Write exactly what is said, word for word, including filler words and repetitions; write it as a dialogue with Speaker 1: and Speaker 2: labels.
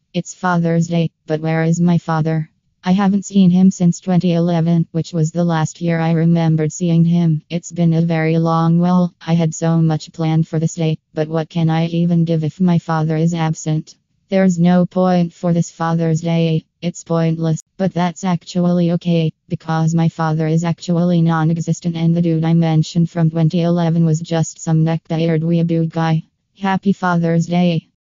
Speaker 1: It's Father's Day, but where is my father? I haven't seen him since twenty eleven, which was the last year I remembered seeing him. It's been a very long while. I had so much planned for this day, but what can I even give if my father is absent? There's no point for this Father's Day. It's pointless, but that's actually okay, because my father is actually non-existent and the dude I mentioned from twenty eleven was just some neck-beard weeaboo guy. Happy Father's Day.